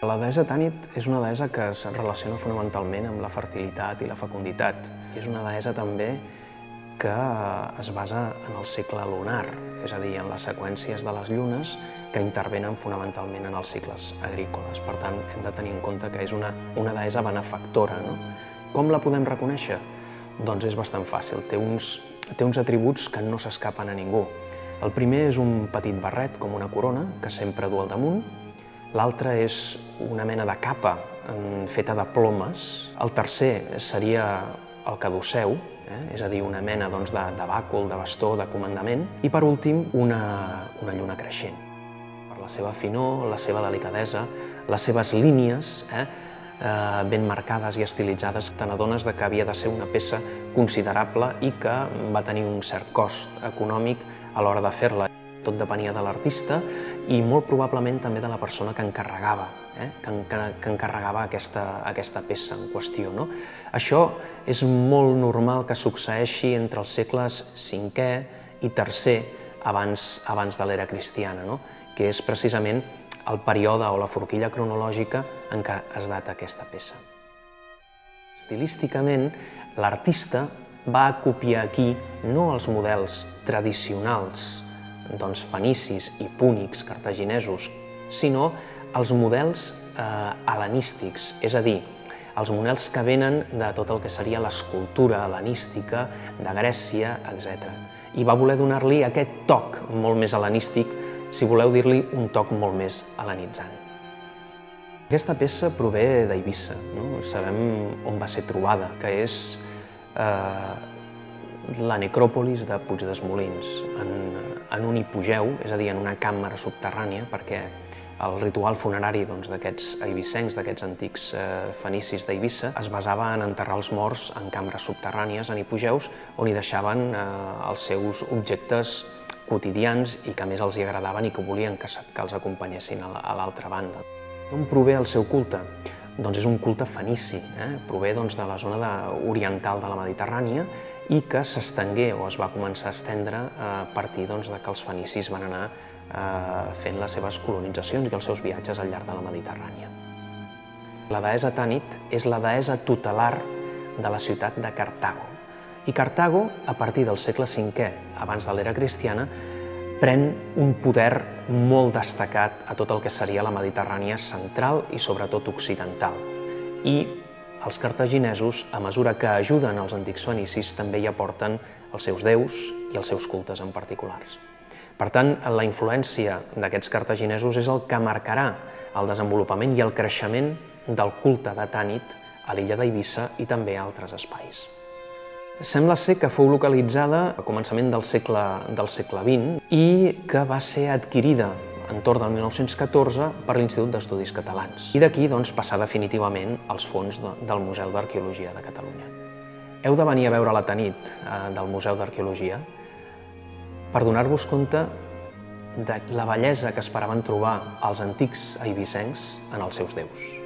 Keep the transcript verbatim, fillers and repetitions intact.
La deessa Tanit és una deessa que es relaciona fonamentalment amb la fertilitat i la fecunditat. És una deessa també que es basa en el cicle lunar, és a dir, en les seqüències de les llunes que intervenen fonamentalment en els cicles agrícoles. Per tant, hem de tenir en compte que és una, una deessa benefactora. No? Com la podem reconèixer? Doncs és bastant fàcil. Té uns, té uns atributs que no s'escapen a ningú. El primer és un petit barret, com una corona, que sempre du al damunt. L'altre és una mena de capa feta de plomes. El tercer seria el caduceu, eh? és a dir, una mena doncs, de, de bàcul, de bastó, de comandament. I per últim, una, una lluna creixent. Per la seva finor, la seva delicadesa, les seves línies, eh? Eh, ben marcades i estilitzades, te n'adones que havia de ser una peça considerable i que va tenir un cert cost econòmic a l'hora de fer-la. Tot depenia de l'artista i molt probablement també de la persona que encarregava, eh? que, que, que encarregava aquesta, aquesta peça en qüestió. No? Això és molt normal que succeeixi entre els segles cinquè i tercer abans, abans de l'era cristiana, no? que és precisament el període o la forquilla cronològica en què es data aquesta peça. Estilísticament, l'artista va copiar aquí no els models tradicionals doncs, fenicis i púnics cartaginesos, sinó els models eh, hel·lenístics, és a dir, els models que venen de tot el que seria l'escultura hel·lenística, de Grècia, etcètera. I va voler donar-li aquest toc molt més hel·lenístic, si voleu dir-li un toc molt més hel·lenitzant. Aquesta peça prové d'Eivissa, no? Sabem on va ser trobada, que és eh, la necròpolis de Puig des Molins, en, en un hipogeu, és a dir, en una càmera subterrània, perquè el ritual funerari d'aquests doncs, eivissencs, d'aquests antics eh, fenicis d'Eivissa, es basava en enterrar els morts en cambres subterrànies, en hipogeus, on hi deixaven eh, els seus objectes quotidians i que més els hi agradaven i que volien que, que els acompanyessin a l'altra banda. D'on prové el seu culte? Doncs és un culte fenici, eh? prové doncs, de la zona de, oriental de la Mediterrània i que s'estengué o es va començar a estendre a partir doncs, de que els fenicis van anar eh, fent les seves colonitzacions i els seus viatges al llarg de la Mediterrània. La deessa Tanit és la deessa tutelar de la ciutat de Cartago. I Cartago, a partir del segle cinquè, abans de l'era cristiana, pren un poder molt destacat a tot el que seria la Mediterrània central i sobretot occidental. I els cartaginesos, a mesura que ajuden els antics fenicis, també hi aporten els seus déus i els seus cultes en particulars. Per tant, la influència d'aquests cartaginesos és el que marcarà el desenvolupament i el creixement del culte de Tanit a l'illa d'Eivissa i també a altres espais. Sembla ser que fou localitzada a començament del segle, del segle vint i que va ser adquirida entorn del mil nou-cents catorze per l'Institut d'Estudis Catalans. I d'aquí doncs, passar definitivament als fons de, del Museu d'Arqueologia de Catalunya. Heu de venir a veure la Tanit eh, del Museu d'Arqueologia per donar-vos compte de la bellesa que esperaven trobar els antics eivissencs en els seus déus.